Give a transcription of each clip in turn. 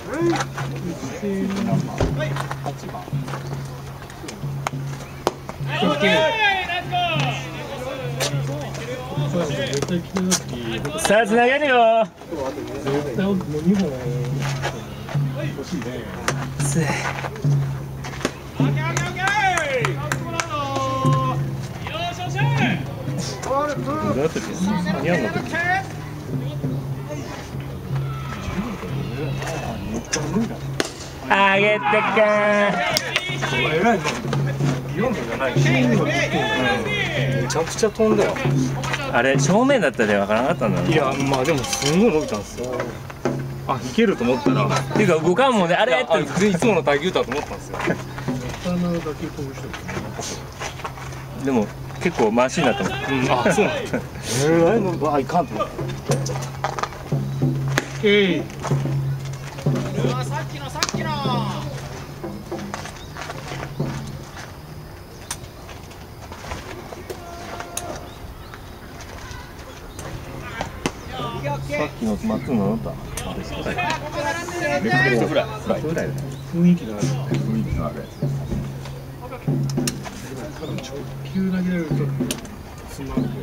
さあつなげるよ。 絶対もう2本欲しいね。 どうやって間に合うの？あげてかー。偉いね。4度じゃない。めちゃくちゃ飛んだよ。 あれ正面だったでわからなかったんだろう。 いやまあでもすんごい伸びたんですよ。あ、いけると思ったら。 っていうか動かんもんね、あれっていつもの打球だと思ったんですよ。 でも結構回しになったもん。 あ、そうなんだ。偉いの、あ、いかんと思った。 さっきの。 さっきのまっすぐ乗った。 レフトフライ。雰囲気のある。雰囲気のあるやつ。多分直球投げられるとつまるけどね。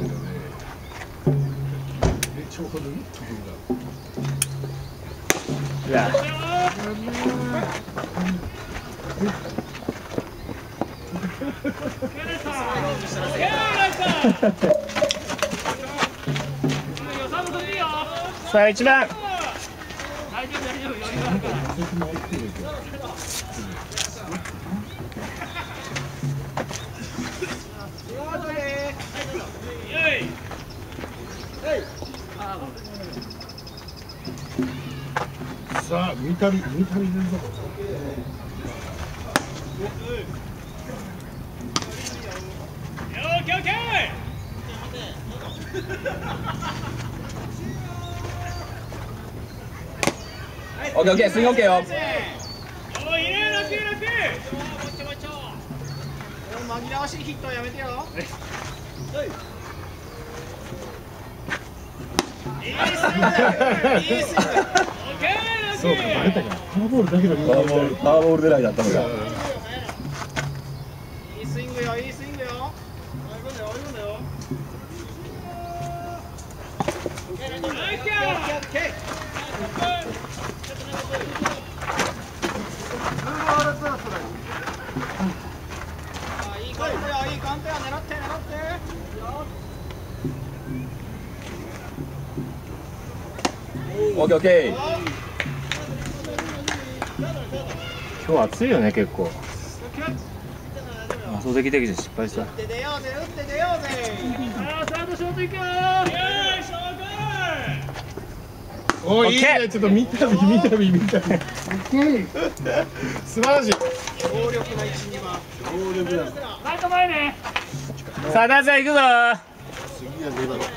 ちょうどいいところが。 いや。さあ1番。 さあ、見たり出るぞ。 オッケーオッケー、スイングオッケーよ。 紛らわしいヒットはやめてよ。 そうか、バレたから。フォアボールだけど、 パワーボール狙いだったのが。 いいスイングよ。いいカウントや、狙って。 オッケーオッケー。 今日暑いよね結構。袖着できて失敗した。 打って出ようぜ。サードショート行くよ。 おいいね、ちょっと見たび。素晴らしい。 強力な1、2番。 強力だ。 ライト前ね。 さあダンサー行くぞ。 次は出だろ。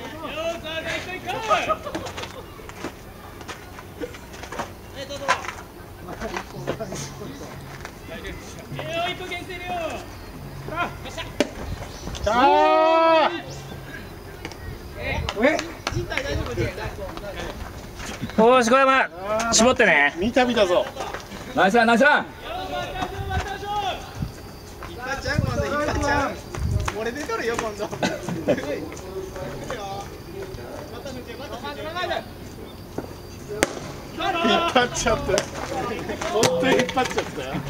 おーし小山絞ってね。 見たびだぞ。 ナイスランナイスラン。 一発ちゃん今度一発ちゃん。俺出とるよ今度。 引っ張っちゃった。本当に引っ張っちゃったよ。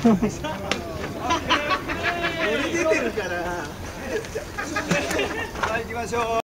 俺出てるから。さあ行きましょう。